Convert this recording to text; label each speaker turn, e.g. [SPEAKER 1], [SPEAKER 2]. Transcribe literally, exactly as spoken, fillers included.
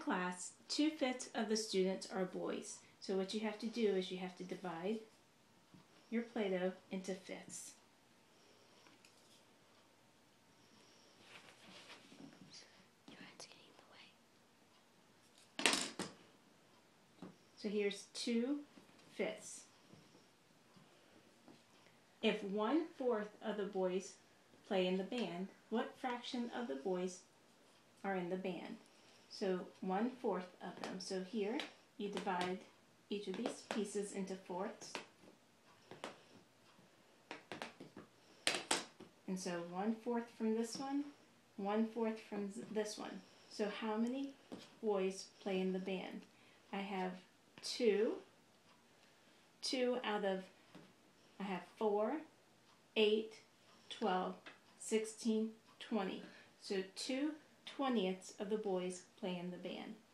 [SPEAKER 1] class, two-fifths of the students are boys. So what you have to do is you have to divide your Play-Doh into fifths.
[SPEAKER 2] Your hand's getting in the way.
[SPEAKER 1] So here's two fifths. If one-fourth of the boys play in the band, what fraction of the boys are in the band? So one-fourth of them. So here you divide each of these pieces into fourths. And so one-fourth from this one, one-fourth from this one. So how many boys play in the band? I have two. Two out of, I have four, eight, twelve, sixteen, twenty. So two twentieths of the boys play in the band.